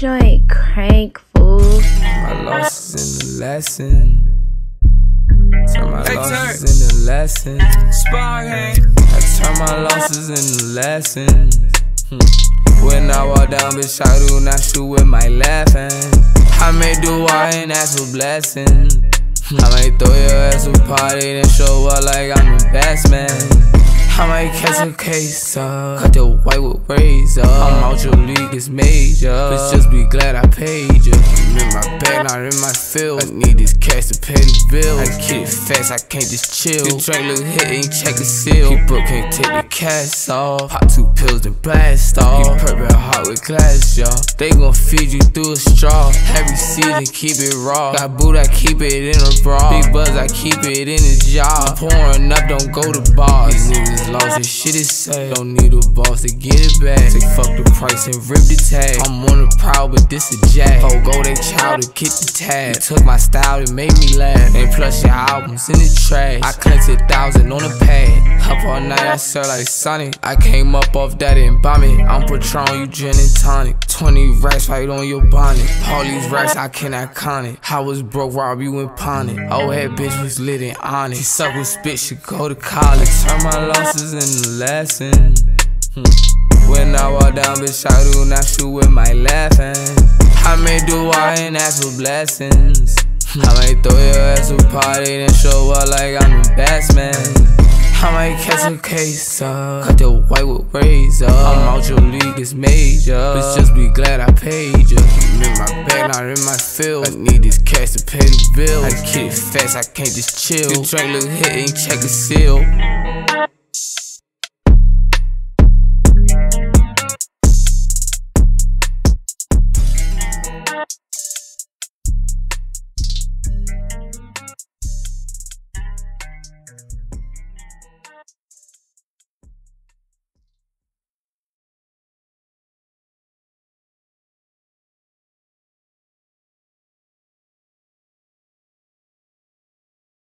joint crank, fool. My losses in the lesson. Turn my losses into lessons. Sparkheem. I turn my losses into lessons. When I walk down, bitch, I do not shoot with my left hand. I may do all and ask for blessings. I might throw your ass a party and show up like I'm the best man. I might catch a case up, cut the white with razor. I'm out your league, it's major. Bitch, just be glad I paid you. I'm in my bag, not in my field. I need this cash to pay the bill. I get it fast, I can't just chill. The drink look hit, ain't check the seal. He broke, can't take the cash off. Pop 2 pills, then blast off. He purple hot with glass, y'all. They gon' feed you through a straw. Every season, keep it raw. Got boot, I keep it in a bra. Big buzz, I keep it in a jar. Pouring up, don't go to bars. These niggas lost, this shit is sad. Don't need a boss to get it back. Say fuck the price and rip the tag. I'm on the prowl, but this a jack. Oh, go they child to kick the tag. You took my style, it made me laugh. And plus your albums in the trash. I collected 1,000 on the pad. Up all night, I serve like Sonic. I came up off that and bomb it. I'm Patron, you gin and tonic. 20 racks right on your bonnet. All these racks, I cannot count it. I was broke, rob you and pawn it. Old head bitch was lit and honest. She suck with spit, she go to college. Turn my losses into lessons. When I walk down, bitch, I do not shoot with my left hand. I may do all and ask for blessings. I might throw your ass a party and show up like I'm the best man. I might catch a case up, cut the white with razor. I'm out your league, it's major. Bitch, just be glad I paid you. I'm in my bag, not in my field. I need this cash to pay the bill. I get it fast, I can't just chill. The drink look hit, ain't check the seal.